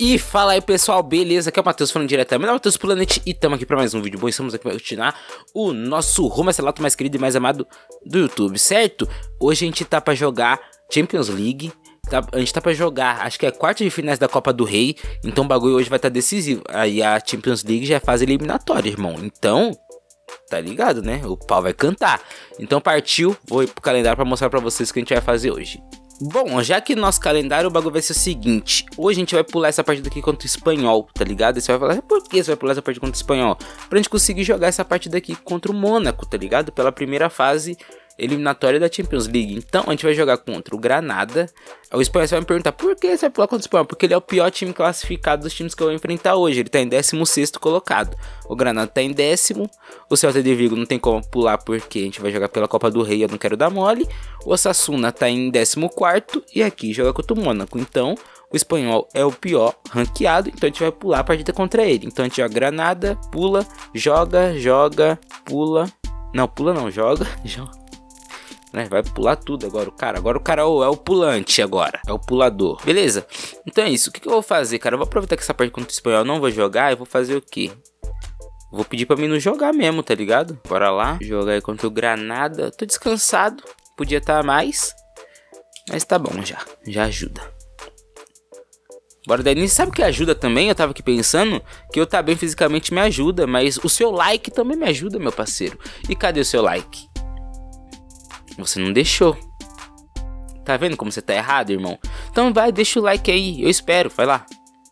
E fala aí pessoal, beleza? Aqui é o Matheus falando diretamente da Matheus Planet e estamos aqui para mais um vídeo bom. Estamos aqui para continuar o nosso rumo a Selato mais querido e mais amado do YouTube, certo? Hoje a gente tá para jogar Champions League, a gente tá pra jogar, acho que é quarta de finais da Copa do Rei. Então o bagulho hoje vai estar decisivo. Aí a Champions League já é fase eliminatória, irmão. Então, tá ligado, né? O pau vai cantar. Então partiu, vou ir pro calendário pra mostrar pra vocês o que a gente vai fazer hoje. Bom, já que nosso calendário, o bagulho vai ser o seguinte. Hoje a gente vai pular essa partida aqui contra o Espanhol, tá ligado? E você vai falar, por que você vai pular essa partida contra o Espanhol? Pra gente conseguir jogar essa partida aqui contra o Mônaco, tá ligado? Pela primeira fase eliminatória da Champions League. Então a gente vai jogar contra o Granada. O Espanhol vai me perguntar, por que você vai pular contra o Espanhol? Porque ele é o pior time classificado dos times que eu vou enfrentar hoje. Ele tá em 16º colocado. O Granada tá em 10º. O Celta de Vigo não tem como pular porque a gente vai jogar pela Copa do Rei, eu não quero dar mole. O Osasuna tá em 14º e aqui joga contra o Mônaco. Então o Espanhol é o pior ranqueado, então a gente vai pular a partida contra ele. Então a gente joga Granada, pula, joga, pula. Não, pula não, joga. Vai pular tudo agora o cara. Agora o cara é o pulante agora. É o pulador. Beleza? Então é isso. O que eu vou fazer, cara? Eu vou aproveitar que essa parte contra o Espanhol eu não vou jogar. Eu vou fazer o quê? Vou pedir pra mim não jogar mesmo, tá ligado? Bora lá. Jogar aí contra o Granada. Tô descansado. Podia estar mais. Mas tá bom já. Já ajuda. Bora, Denise. Sabe o que ajuda também? Eu tava aqui pensando que eu tá bem fisicamente me ajuda. Mas o seu like também me ajuda, meu parceiro. E cadê o seu like? Você não deixou. Tá vendo como você tá errado, irmão? Então vai, deixa o like aí. Eu espero, vai lá.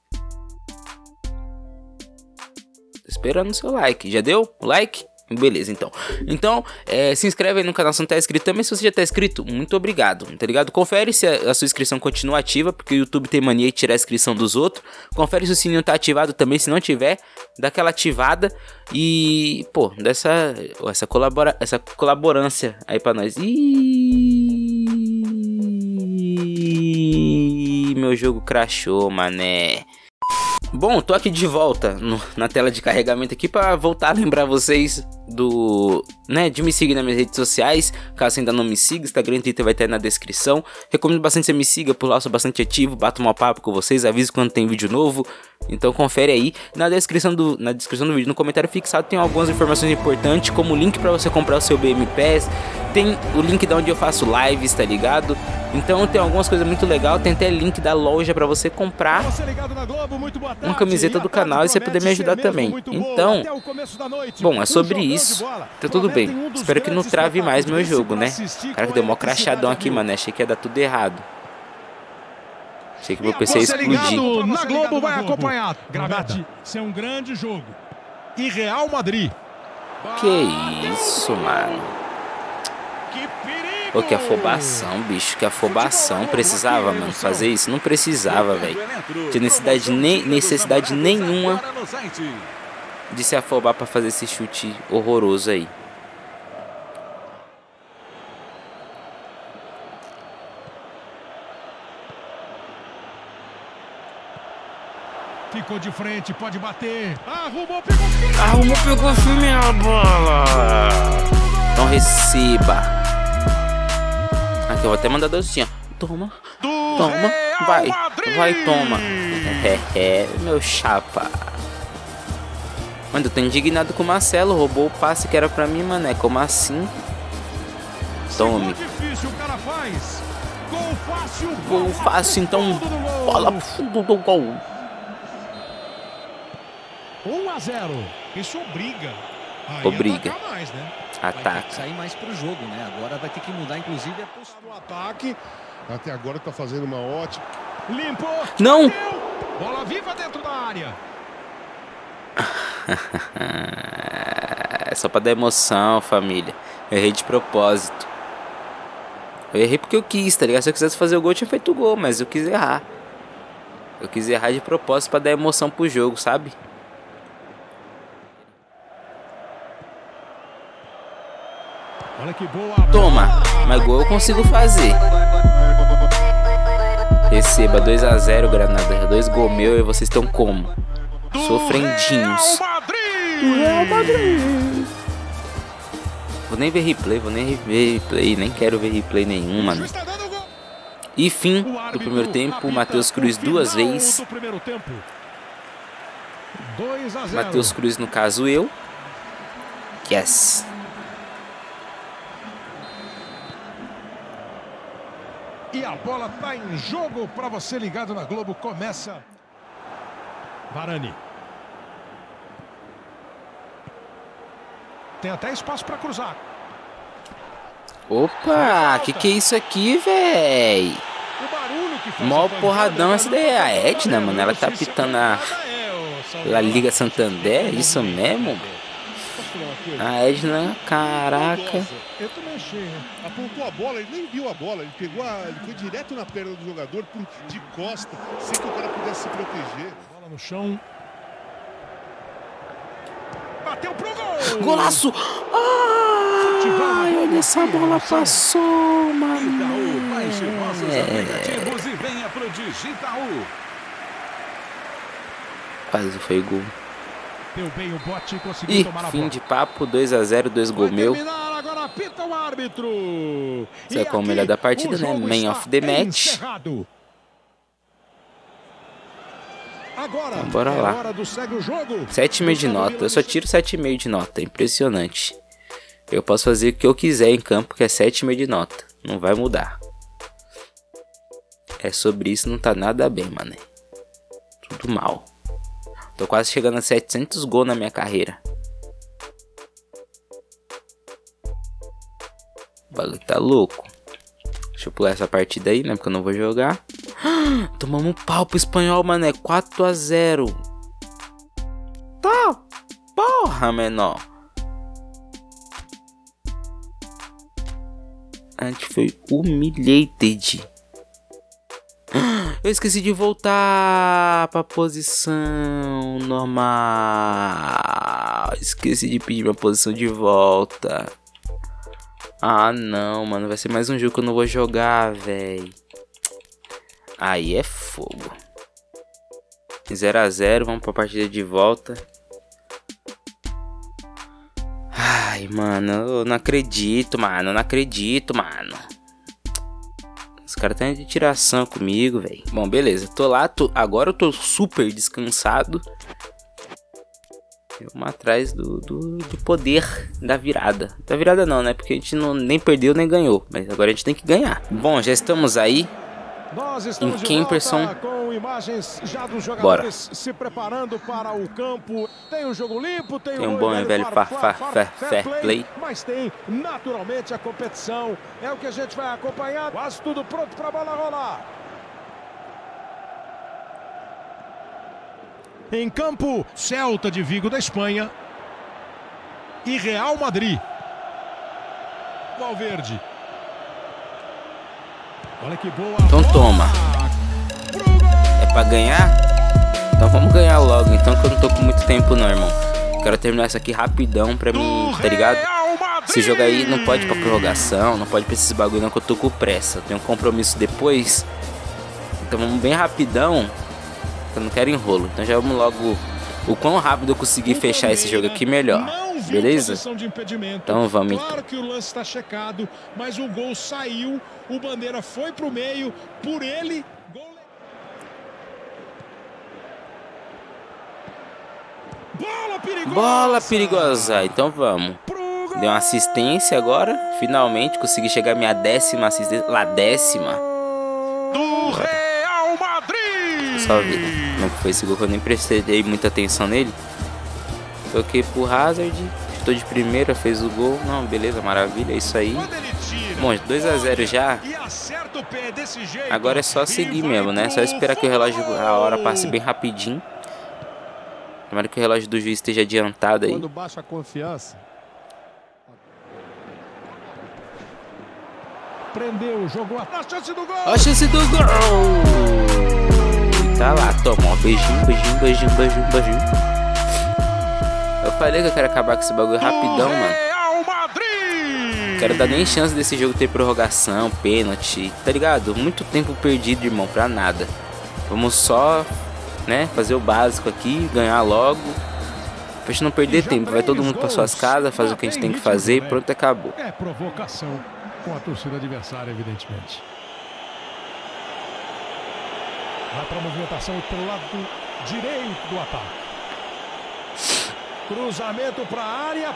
Tô esperando o seu like. Já deu o like? Beleza, então. Então, se inscreve aí no canal se não tá inscrito. Também se você já tá inscrito, muito obrigado, tá ligado? Confere se a sua inscrição continua ativa, porque o YouTube tem mania de tirar a inscrição dos outros. Confere se o sininho tá ativado também, se não tiver, dá aquela ativada. E, pô, essa colaborância aí pra nós. Ih, meu jogo crashou, mané. Bom, tô aqui de volta na tela de carregamento aqui para voltar a lembrar vocês de me seguir nas minhas redes sociais. Caso você ainda não me siga, Instagram e Twitter vai estar aí na descrição. Recomendo bastante que você me siga, por lá eu sou bastante ativo, bato um papo com vocês, aviso quando tem vídeo novo. Então confere aí. Na descrição do vídeo, no comentário fixado, tem algumas informações importantes, como o link para você comprar o seu BM Pass. Tem o link de onde eu faço lives, tá ligado? Então tem algumas coisas muito legais. Tem até link da loja para você comprar uma camiseta do canal e você poder me ajudar também. Então, bom, é sobre isso. Tá tudo bem. Espero que não trave mais meu jogo, né? Cara, que deu mó crachadão aqui, mano. Achei que ia dar tudo errado. Achei que meu PC ia explodir. Na Globo vai acompanhar. Granada, isso é um grande jogo. E Real Madrid. Que isso, mano. Pô, que afobação, bicho. Que afobação. Precisava, mano, fazer isso? Não precisava, velho. Tinha necessidade nenhuma de se afobar pra fazer esse chute horroroso aí. Ficou de frente, pode bater. Arrumou, pegou firme a bola. Então receba. Aqui, eu vou até mandar docinho. Toma, vai, toma. Meu chapa. Mano, eu tô indignado com o Marcelo. Roubou o passe que era pra mim, mané. Como assim? Tome. Gol fácil, então. Bola pro fundo do gol. 1-0. Isso obriga. Obriga. Mais, né? Ataca. Vai ter que sair mais pro jogo, né? Agora vai ter que mudar, inclusive, a postura do ataque. Até agora tá fazendo uma ótima. Limpou. Não. Bola viva dentro da área. É só pra dar emoção, família. Eu errei de propósito. Eu errei porque eu quis, tá ligado? Se eu quisesse fazer o gol, eu tinha feito o gol, mas eu quis errar. Eu quis errar de propósito pra dar emoção pro jogo, sabe? Olha que boa. Toma, mas gol eu consigo fazer. Receba 2-0, Granada. 2 gols meu e vocês estão como? Sofrendinhos. Do Real Madrid. Vou nem ver replay, nem quero ver replay nenhum, mano. E fim do primeiro tempo. Matheus Cruz 2 vezes. Matheus Cruz, no caso eu. Yes. E a bola tá em jogo para você ligado na Globo. Começa. Varane. Tem até espaço para cruzar. Opa, que é isso aqui, véi? Mó porradão essa daí. É a Edna, mano. Ela tá apitando a Liga Santander. É isso mesmo? A Edna, caraca. Eu também achei, né? Apontou a bola, ele nem viu a bola. Ele pegou ele foi direto na perna do jogador de costa, sem que o cara pudesse se proteger. Bola no chão. Bateu pro gol! Golaço! Ai, olha, essa bola passou, mano. Baixe nossos aplicativos e venha pro Digitaú. Quase foi gol. Deu bem o bote e conseguiu tomar a bola. Fim de papo, 2 a 0, 2 gols meu. Agora apita o árbitro. Isso é como o melhor da partida, né? Man of the match. Agora, então, bora lá. 7,5 de nota. Eu só tiro 7,5 de nota. Impressionante. Eu posso fazer o que eu quiser em campo, que é 7,5 de nota. Não vai mudar. É sobre isso, não tá nada bem, mané. Tudo mal. Tô quase chegando a 700 gols na minha carreira. O bagulho tá louco. Deixa eu pular essa partida aí, né? Porque eu não vou jogar. Tomamos um pau pro Espanhol, mané. 4 a 0. Tá. Porra, menor. A gente foi humilhated. Eu esqueci de voltar pra posição normal. Esqueci de pedir minha posição de volta. Ah, não, mano. Vai ser mais um jogo que eu não vou jogar, velho. Aí é fogo. 0 a 0. Vamos pra partida de volta. Ai, mano. Eu não acredito, mano. Não acredito, mano. Os caras estão de tiração comigo, velho. Bom, beleza. Tô lá. Agora eu tô super descansado. Vamos atrás do poder da virada. Da virada não, né? Porque a gente nem perdeu nem ganhou. Mas agora a gente tem que ganhar. Bom, já estamos aí. Em Kemperson. Com imagens já dos jogadores se preparando para o campo. Tem um jogo limpo, tem um bom e velho fair play. Mas tem naturalmente a competição. É o que a gente vai acompanhar. Quase tudo pronto para a bola rolar. Em campo, Celta de Vigo da Espanha e Real Madrid. Valverde. Olha que boa. Então toma. É pra ganhar? Então vamos ganhar logo. Então que eu não tô com muito tempo não, irmão. Quero terminar isso aqui rapidão pra mim, tá ligado? Esse jogo aí não pode ir pra prorrogação, não pode pra esses bagulho não, que eu tô com pressa. Eu tenho um compromisso depois. Então vamos bem rapidão. Eu não quero enrolo, então já vamos logo. O quão rápido eu conseguir fechar esse jogo aqui, melhor. Beleza? Então vamos então. Claro que o lance está checado, mas o gol saiu. O Bandeira foi pro meio, por ele. Gol... Bola perigosa. Então vamos. Deu uma assistência agora. Finalmente consegui chegar à minha 10ª assistência. Lá, 10ª. Do Real Madrid. Só ver como foi esse gol, que eu nem prestei muita atenção nele. Toquei pro Hazard, chutou de primeira, fez o gol. Não, beleza, maravilha, é isso aí. Bom, 2 a 0 já. Agora é só seguir mesmo, né? Só esperar que o relógio, a hora passe bem rapidinho. Tomara que o relógio do juiz esteja adiantado aí. Quando baixa a confiança. Prendeu, jogou a chance do gol. A chance do gol. Tá lá, toma, ó, beijinho. Eu falei que eu quero acabar com esse bagulho rapidão, mano. Quero dar nem chance desse jogo ter prorrogação, pênalti, tá ligado? Muito tempo perdido, irmão, pra nada. Vamos só, né, fazer o básico aqui, ganhar logo. Pra gente não perder tempo, vai todo mundo pra suas casas, fazer o que a gente tem que fazer e pronto, acabou. É provocação com a torcida adversária, evidentemente. Vai para a movimentação pelo lado direito do ataque. Cruzamento para a área.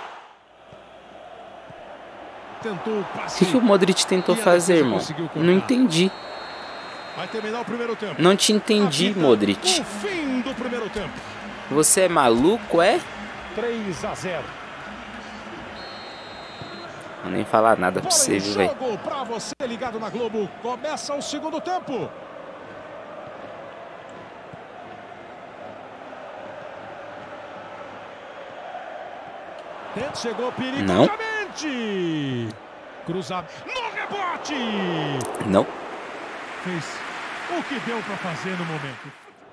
Tentou O que o Modric tentou fazer, irmão? Não entendi. Vai terminar o primeiro tempo. Não te entendi, Modric. O fim do primeiro tempo. Você é maluco, é? 3-0. Vou nem falar nada pra você, viu, velho? Jogo pra você ligado na Globo. Começa o segundo tempo. Chegou perigosamente. Cruzado no rebote. Não. Fez o que deu pra fazer no momento.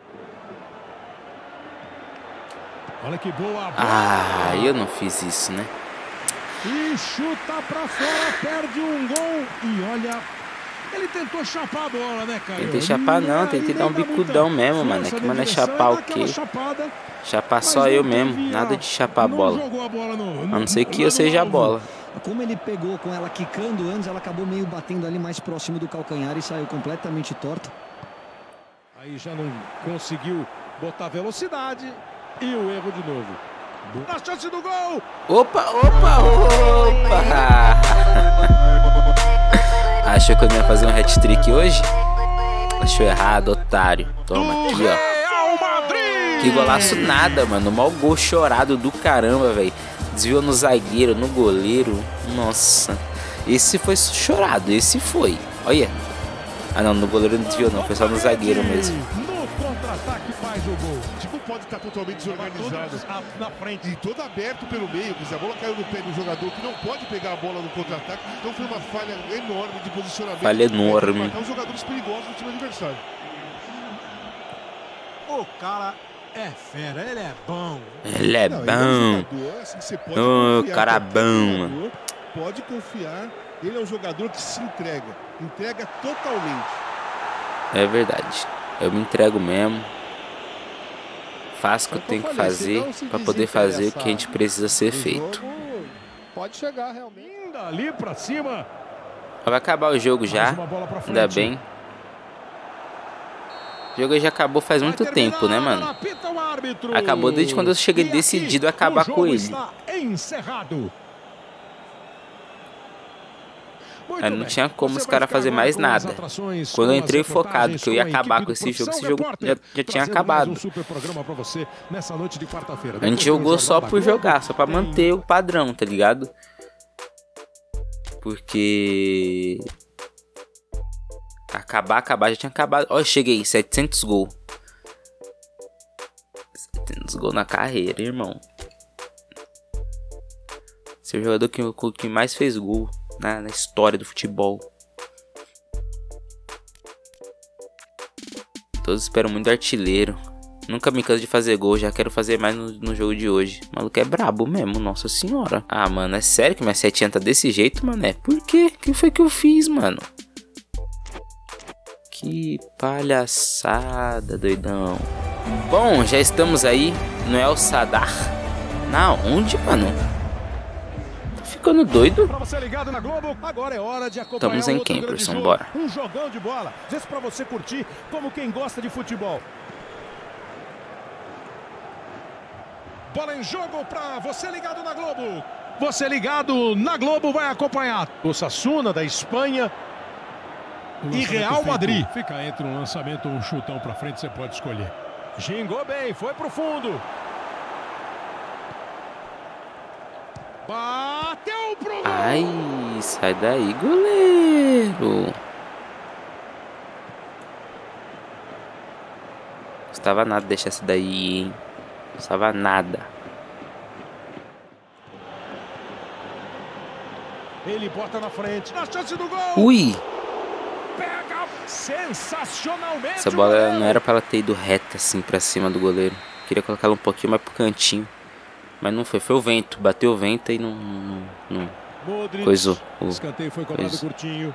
Olha que boa bola. Ah, eu não fiz isso, né? E chuta pra fora, perde um gol. E olha, ele tentou chapar a bola, né, cara? Tentei chapar não, tentei dar um bicudão mesmo, mano. É que, mano, é chapar o quê? Chapar só eu mesmo, nada de chapar a bola. A não ser que eu seja a bola. Como ele pegou com ela quicando antes, ela acabou meio batendo ali mais próximo do calcanhar e saiu completamente torta. Aí já não conseguiu botar velocidade e o erro de novo. Na chance do gol! Opa, opa, opa! Achou que eu não ia fazer um hat-trick hoje? Achou errado, otário. Toma aqui, ó. Que golaço nada, mano. Mal gol chorado do caramba, velho. Desviou no zagueiro, no goleiro. Nossa. Esse foi chorado, esse foi. Olha. Ah, não, no goleiro não desviou não, foi só no zagueiro mesmo. No contra-ataque faz o gol. Tipo, pode estar totalmente desorganizado. Na frente. E todo aberto pelo meio. Quer dizer, a bola caiu no pé do jogador que não pode pegar a bola no contra-ataque. Então foi uma falha enorme de posicionamento. Falha enorme. Marcar os jogadores perigosos do time adversário. O cara é fera, ele é bom. Ele é bom. Ô, cara bom, mano. Pode confiar. Ele é um jogador que se entrega. Entrega totalmente. É verdade. Eu me entrego mesmo. Faço o que eu tenho que fazer para poder fazer o que a gente precisa ser feito. Pode chegar realmente. Ali pra cima. Vai acabar o jogo já. Ainda bem. O jogo já acabou faz muito tempo, né, mano? Acabou desde quando eu cheguei decidido a acabar com ele. Aí não tinha como os caras fazer mais nada. Quando eu entrei focado que eu ia acabar com esse jogo já tinha acabado. A gente jogou só por jogar, só pra manter o padrão, tá ligado? Porque... Acabar, já tinha acabado. Ó, cheguei, 700 gols. 700 gols na carreira, irmão. Esse é o jogador que mais fez gol na história do futebol. Todos esperam muito do artilheiro. Nunca me canso de fazer gol, já quero fazer mais no jogo de hoje. O maluco é brabo mesmo, nossa senhora. Ah, mano, é sério que minha setinha tá desse jeito, mano? Por quê? O que foi que eu fiz, mano? Que palhaçada, doidão. Bom, já estamos aí no El Sadar. Na onde, mano? Tá ficando doido? Pra você ligado na Globo, agora é hora de acompanhar. Estamos em Camperson, bora. Um jogão de bola, just pra você curtir como quem gosta de futebol. Bola em jogo pra você ligado na Globo. Você ligado na Globo vai acompanhar o Osasuna da Espanha e Real Madrid. Fica entre um lançamento ou um chutão pra frente, você pode escolher. Gingou bem, foi pro fundo. Bateu pro gol. Ai, sai daí, goleiro. Custava nada deixar essa daí, hein? Custava nada. Ele bota na frente. Na chance do gol. Ui. Pega sensacionalmente. Essa bola não era pra ela ter ido reta assim pra cima do goleiro. Queria colocar ela um pouquinho mais pro cantinho. Mas não foi. Foi o vento. Bateu o vento e não coisou. O escanteio foi cobrado curtinho.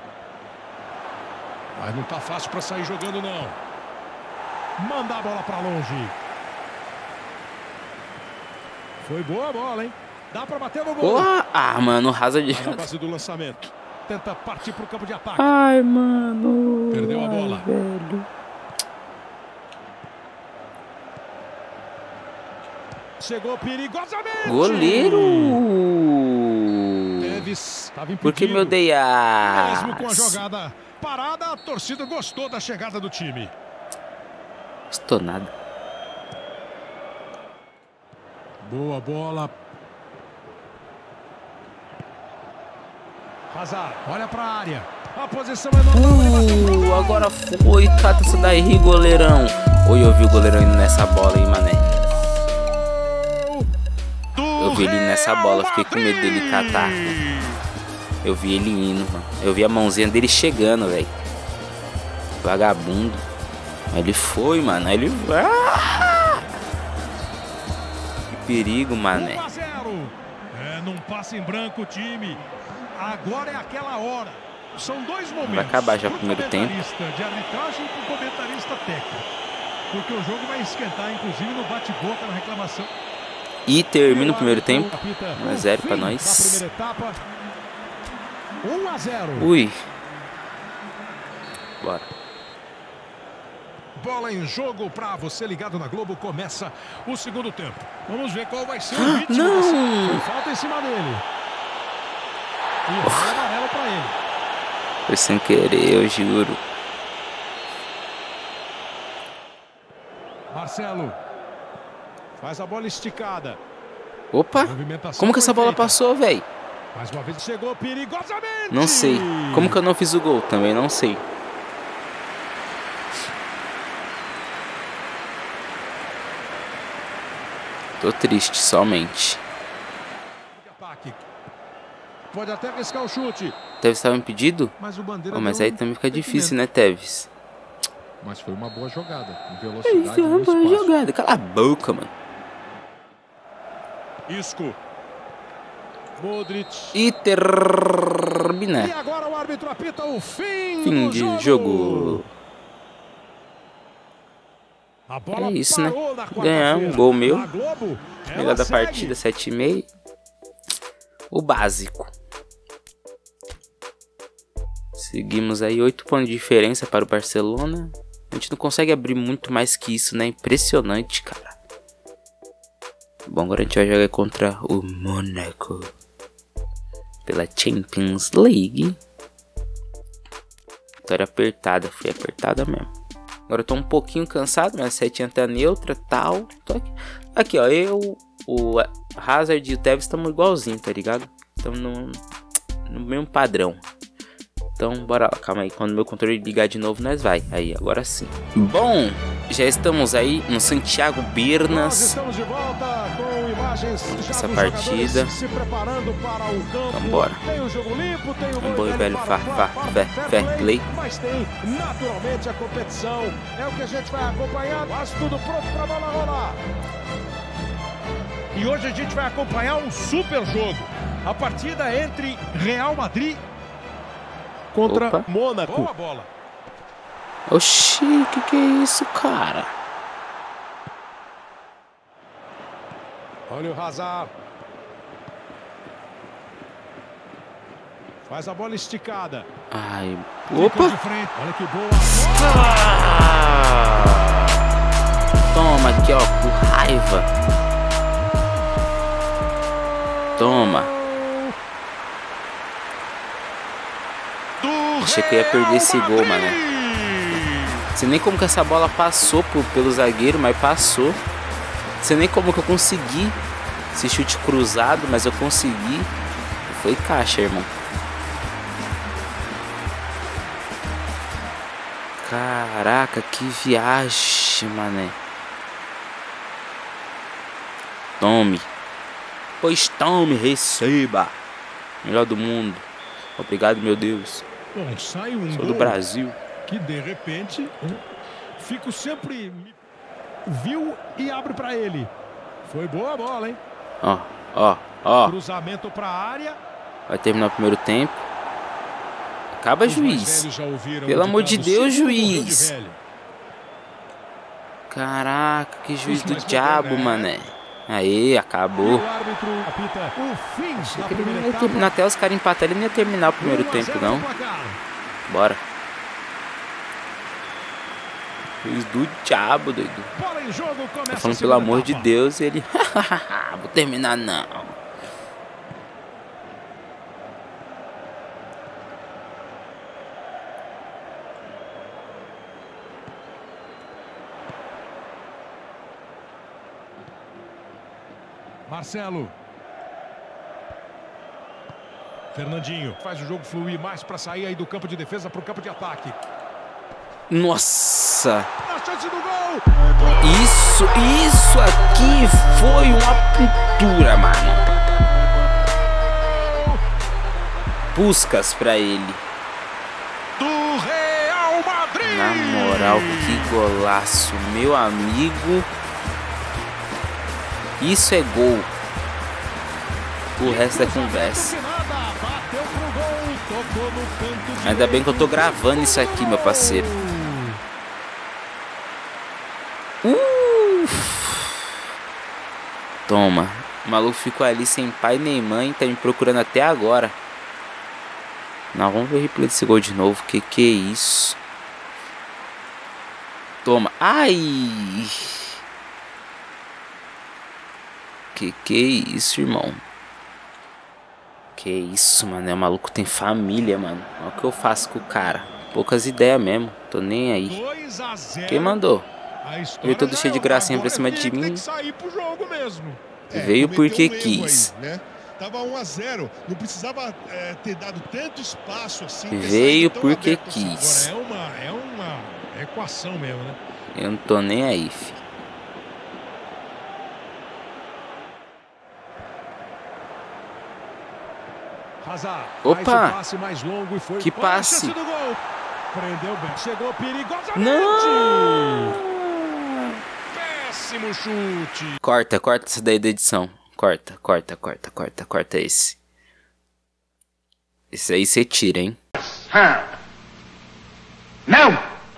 Mas não tá fácil pra sair jogando, não. Manda a bola pra longe. Foi boa a bola, hein? Dá pra bater no gol. Ah, mano, Hazard. Na base do lançamento. Tenta partir pro campo de ataque. Ai, mano. Perdeu a bola. Velho. Chegou perigosamente. Goleiro. Tevez estava impedido. Por que me odeia? Mesmo com a jogada parada, a torcida gostou da chegada do time. Estou nada. Boa bola. Hazard, olha para a área. A posição é normal. Agora foi. Cata isso daí, goleirão. Oi, eu vi o goleirão indo nessa bola aí, mané. Eu vi ele nessa bola, fiquei com medo dele catar. Eu vi ele indo, mano. Eu vi a mãozinha dele chegando, velho. Vagabundo. Ele foi, mano. Ele... Ah! Que perigo, mané. 1 a 0. Não passa em branco o time. Agora é aquela hora. São dois momentos. Vai acabar já o primeiro tempo. De arbitragem e pro comentarista técnico. Porque o jogo vai esquentar, inclusive no bate-boca, na reclamação. E termina o primeiro tempo. 1 a 0 pra nós. 1 a 0. Ui. Bora. Bola em jogo para você ligado na Globo. Começa o segundo tempo. Vamos ver qual vai ser o ritmo. Não! Falta em cima dele. E vai amarelo para ele. Foi sem querer, eu juro. Marcelo. Faz a bola esticada. Opa! Como que essa bola passou, velho? Mais uma vez chegou perigosamente. Não sei. Como que eu não fiz o gol? Também não sei. Tô triste, somente. Pode até arriscar o chute. Tevez estava impedido? Mas aí também fica difícil, né, Tevez? Mas foi uma boa jogada. Foi uma boa jogada. Cala a boca, mano. Isco. Modric. E termina. E agora o árbitro apita o fim de jogo. A bola é isso, né? parou na Ganhamos, gol meu. Globo, melhor da partida, 7,5. O básico. Seguimos aí 8 pontos de diferença para o Barcelona. A gente não consegue abrir muito mais que isso, né? Impressionante, cara. Bom, agora a gente vai jogar contra o Mônaco pela Champions League. Vitória apertada, foi apertada mesmo. Agora eu tô um pouquinho cansado, minha setinha tá neutra, tal. Tô aqui, ó, eu, o Hazard e o Tevez estamos igualzinho, tá ligado? Estamos no mesmo padrão. Então, bora lá, calma aí, quando meu controle ligar de novo, nós vai. Aí, agora sim. Bom, já estamos aí no Santiago Birnas. Estamos de volta com imagens essa partida. Se preparando para o campo. Vambora. Tem o jogo limpo, tem o bom e velho fair play. Mas tem naturalmente a competição. É o que a gente vai acompanhar. Quase tudo pronto para a bola rolar. E hoje a gente vai acompanhar um super jogo. A partida entre Real Madrid contra Mônaco. Boa bola. Oxi, que é isso, cara? Olha o Hazard. Faz a bola esticada. Ai, opa. Olha que boa. Toma aqui, ó, com raiva. Toma. Achei que eu ia perder esse gol, mané. Não sei nem como que essa bola passou pelo zagueiro, mas passou. Não sei nem como que eu consegui esse chute cruzado, mas eu consegui. Foi caixa, irmão. Caraca, que viagem, mané. Tome. Pois tome, receba. Melhor do mundo. Obrigado, meu Deus. Bom, sai um Sou do Brasil. Que de repente fico sempre viu e abre para ele. Foi boa a bola, hein? Ó. Cruzamento para a área. Vai terminar o primeiro tempo. Acaba, juiz. Pelo amor de Deus, juiz. Caraca, que juiz do diabo, mané. Aí, acabou. Achei que ele não ia terminar, até os caras empatarem, ele não ia terminar o primeiro tempo, não. Bora. Fez do diabo, doido. Bola em jogo, começa Tá falando pelo amor de Deus e ele... Vou terminar não. Marcelo. Fernandinho faz o jogo fluir mais para sair aí do campo de defesa para o campo de ataque. Nossa. A chance do gol. Isso aqui foi uma pintura, mano. Puskas pra ele. Do Real Madrid. Na moral, que golaço, meu amigo. Isso é gol. O resto é conversa. Ainda bem que eu tô gravando isso aqui, meu parceiro. Toma. O maluco ficou ali sem pai nem mãe. Tá me procurando até agora. Não, vamos ver o replay desse gol de novo. Que é isso? Toma. Ai. Que é isso, irmão? Que isso, mano. O maluco tem família, mano. Olha o que eu faço com o cara. Poucas ideias mesmo. Tô nem aí. Quem mandou? Veio todo cheio de gracinha pra cima de mim. Veio porque quis. Aí, né? Tava 1 a 0. Não precisava ter dado tanto espaço assim. Veio porque quis. Assim. É uma equação mesmo, né? Eu não tô nem aí, fi. Opa! Passe mais longo e foi que passe! Prendeu bem. Chegou perigosamente. Não! Péssimo chute. Corta essa daí da edição. Corta esse. Esse aí você tira, hein? Não!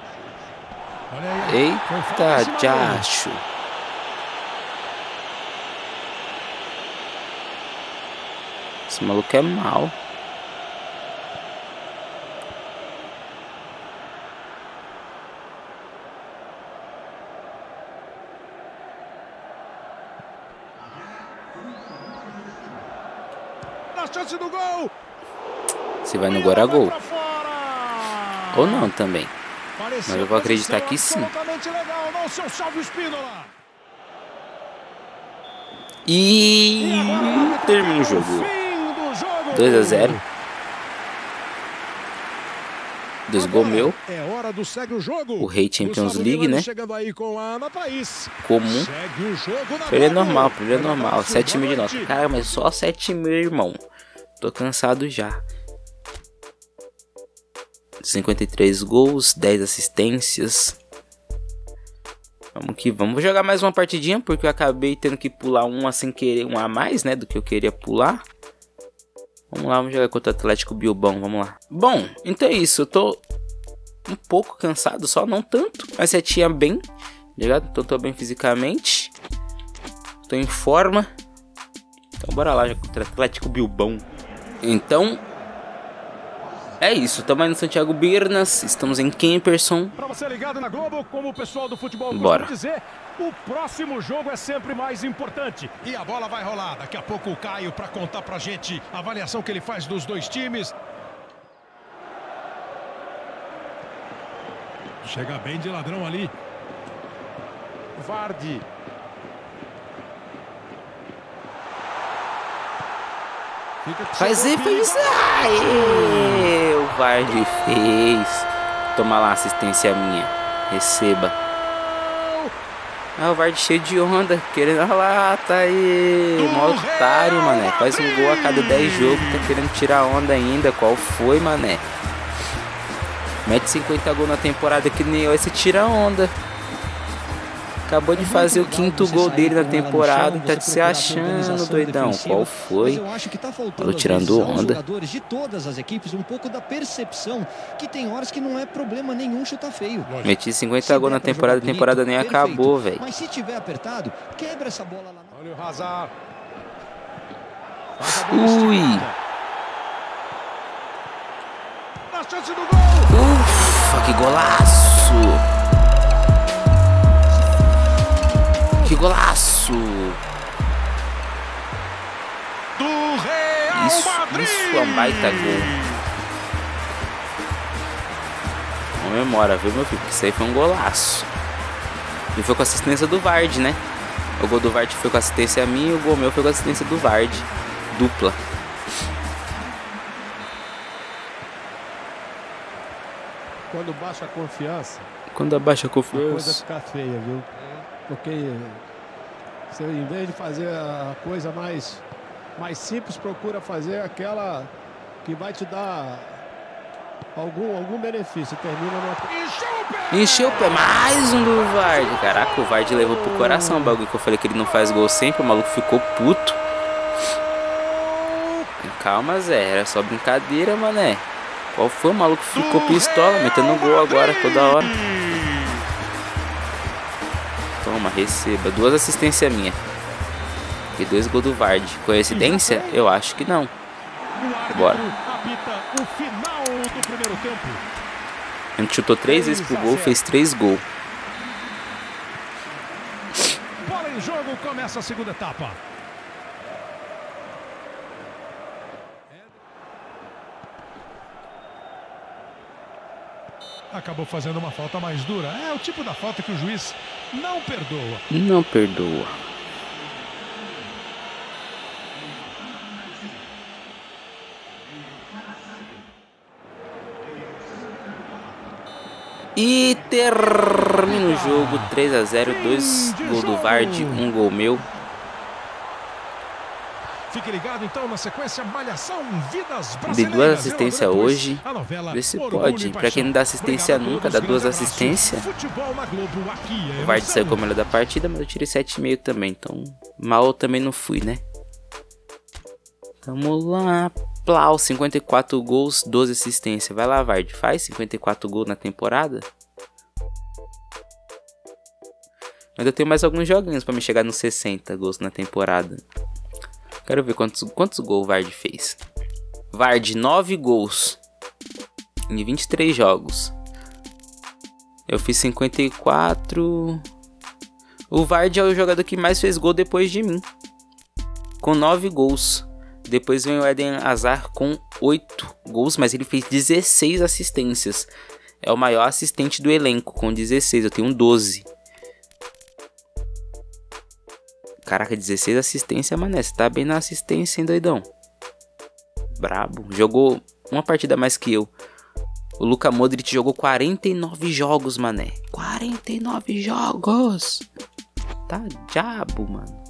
Eita, diacho. Esse maluco é mau. Na chance do gol. Se vai no Gol, gol. Ou não também. Mas eu vou acreditar que sim. E termina o jogo. 2 a 0. 2 gols meu. O Rei Champions League, né? Comum. Pra ele é normal, 7,5 de nota. Cara, mas só 7,5, irmão. Tô cansado já. 53 gols, 10 assistências. Vamos que vamos. Vou jogar mais uma partidinha, porque eu acabei tendo que pular uma sem querer, um a mais, né, do que eu queria pular. Vamos lá, vamos jogar contra o Atlético Bilbao, vamos lá. Bom, então é isso, eu tô um pouco cansado, só não tanto, mas setinha bem, ligado? Então tô bem fisicamente, tô em forma. Então bora lá, jogar contra o Atlético Bilbao. Então é isso, estamos aí no Santiago Birnas, estamos em Kemperson. Para você ligado na Globo, como o pessoal do futebol bora dizer, o próximo jogo é sempre mais importante. E a bola vai rolar. Daqui a pouco o Caio para contar pra gente a avaliação que ele faz dos dois times. Chega bem de ladrão ali. Vardy. Faz. Aê, o Vardy fez. Toma lá, assistência minha. Receba. Ah, o Vardy cheio de onda. Querendo. Olha lá, tá aí. Mó otário, mané. Faz um gol a cada 10 jogos. Tá querendo tirar onda ainda. Qual foi, mané? Mete 50 gols na temporada que nem eu. Aí você tira onda. Acabou de fazer o 5º gol dele na temporada. Tá se achando, doidão. Qual foi? Tô tirando onda. Jogadores de todas as equipes, um pouco da percepção que tem horas que não é problema nenhum chutar feio. Meti 50 gols na temporada. A temporada nem acabou, velho. Mas se tiver apertado, quebra essa bola lá. Olha o Hazard. Ui. Na chance do gol. Ufa, que golaço. Que golaço! Do Real Madrid. Isso é um baita gol. Comemora, viu, meu filho? Porque isso aí foi um golaço. E foi com assistência do Vardy, né? O gol do Vardy foi com assistência minha e o gol meu foi com assistência do Vardy. Dupla. Quando baixa a confiança... Quando abaixa a a coisa confiança... fica feia, viu? Porque você, em vez de fazer a coisa mais simples, procura fazer aquela que vai te dar algum benefício. Termina no... Encheu o pé, mais um do Vardy. Caraca, o Vardy levou pro coração o bagulho que eu falei que ele não faz gol sempre. O maluco ficou puto. Calma, Zé, era só brincadeira, mané. Qual foi? O maluco ficou pistola, metendo gol agora, toda hora. Toma, receba. 2 assistências minha. E 2 gols do Vardy. Coincidência? Eu acho que não. Bora. A gente chutou 3 vezes pro gol, fez 3 gols. Bola em jogo, começa a segunda etapa. Acabou fazendo uma falta mais dura. É o tipo da falta que o juiz não perdoa. Não perdoa. E termina o jogo 3-0, 2 gols do Vardy, 1 gol meu. Fique ligado então na sequência Malhação Vidas Brasileiras. Dei 2 assistências hoje. Vê se pode. Pra quem não dá assistência nunca, dá 2 assistências. O Vardy saiu como melhor da partida, mas eu tirei 7,5 também. Então, mal eu também não fui, né? Vamos lá. Plau, 54 gols, 12 assistências. Vai lá, Vardy. Faz 54 gols na temporada. Mas eu tenho mais alguns joguinhos pra me chegar nos 60 gols na temporada. Quero ver quantos gols o Vardy fez. Vardy, 9 gols em 23 jogos. Eu fiz 54. O Vardy é o jogador que mais fez gol depois de mim, com 9 gols. Depois vem o Eden Hazard com 8 gols, mas ele fez 16 assistências. É o maior assistente do elenco, com 16. Eu tenho 12. Caraca, 16 assistências, mané. Você tá bem na assistência, hein, doidão? Brabo. Jogou uma partida a mais que eu. O Luka Modric jogou 49 jogos, mané. 49 jogos. Tá diabo, mano.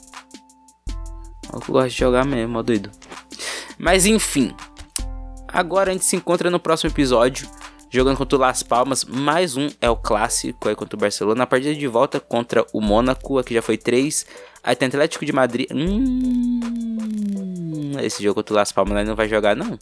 Eu gosto de jogar mesmo, ó, doido. Mas enfim. Agora a gente se encontra no próximo episódio. Jogando contra o Las Palmas. Mais um é o clássico aí contra o Barcelona. Na partida de volta contra o Mônaco. Aqui já foi 3. Aí tem Atlético de Madrid. Esse jogo contra o Las Palmas não vai jogar, não.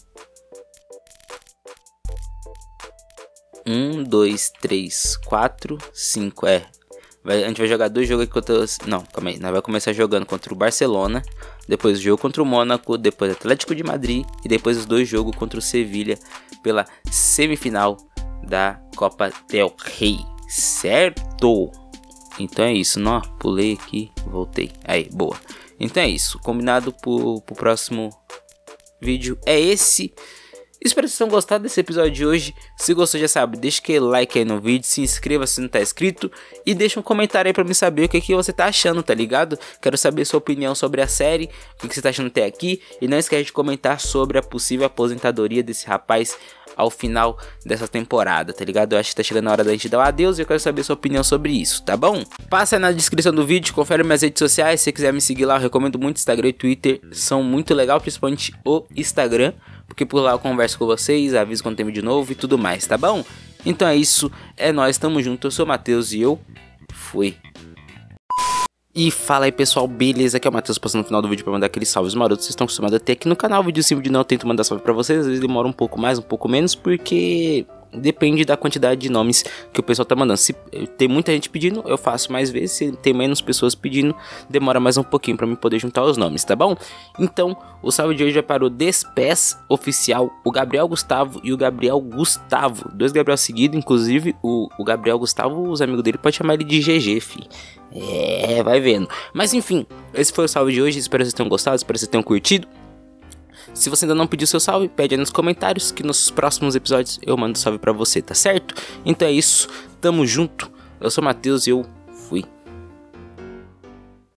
1, 2, 3, 4, 5. A gente vai jogar 2 jogos aqui contra... Não, calma aí. Nós vamos começar jogando contra o Barcelona. Depois o jogo contra o Mônaco. Depois o Atlético de Madrid. E depois os 2 jogos contra o Sevilha. Pela semifinal da Copa del Rey. Certo? Então é isso. Não, pulei aqui. Voltei. Aí, boa. Então é isso. Combinado pro próximo vídeo é esse. Espero que vocês tenham gostado desse episódio de hoje. Se gostou, já sabe, deixa aquele like aí no vídeo, se inscreva se não tá inscrito e deixa um comentário aí pra me saber o que você tá achando, tá ligado? Quero saber sua opinião sobre a série, o que você tá achando até aqui. E não esquece de comentar sobre a possível aposentadoria desse rapaz ao final dessa temporada, tá ligado? Eu acho que tá chegando a hora da gente dar um adeus e eu quero saber sua opinião sobre isso, tá bom? Passa aí na descrição do vídeo, confere minhas redes sociais. Se você quiser me seguir lá, eu recomendo muito o Instagram e Twitter, são muito legal, principalmente o Instagram, porque por lá eu converso com vocês, aviso quando tem vídeo novo e tudo mais, tá bom? Então é isso, é nóis, tamo junto, eu sou o Matheus e eu fui. E fala aí pessoal, beleza? Aqui é o Matheus passando no final do vídeo pra mandar aqueles salves marotos. Vocês estão acostumados a ter aqui no canal, vídeo sim, vídeo não, eu tento mandar salve pra vocês. Às vezes demora um pouco mais, um pouco menos, porque Depende da quantidade de nomes que o pessoal tá mandando. Se tem muita gente pedindo, eu faço mais vezes. Se tem menos pessoas pedindo, demora mais um pouquinho pra mim poder juntar os nomes, tá bom? Então, o salve de hoje é para o Despes Oficial, o Gabriel Gustavo e o Gabriel Gustavo. 2 Gabriel seguidos, inclusive o Gabriel Gustavo, os amigos dele podem chamar ele de GG, fi. É, vai vendo. Mas enfim, esse foi o salve de hoje. Espero que vocês tenham gostado, espero que vocês tenham curtido. Se você ainda não pediu seu salve, pede aí nos comentários que nos próximos episódios eu mando salve pra você, tá certo? Então é isso, tamo junto, eu sou o Matheus e eu